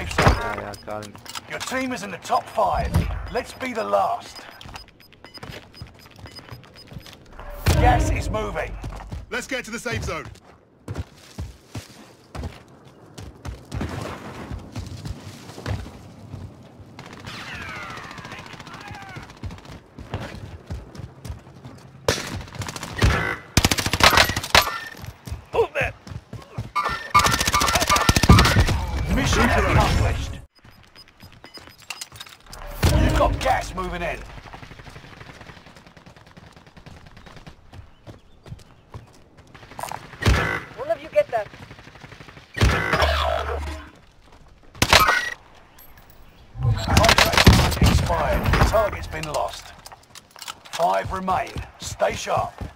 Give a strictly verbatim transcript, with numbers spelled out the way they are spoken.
safe zone. Yeah, yeah, got him. Your team is in the top five. Let's be the last. Gas is moving. Let's get to the safe zone. Movement! Mission accomplished. You've got gas moving in. One of you get that. Contract expired. Target's been lost. Five remain. Stay sharp.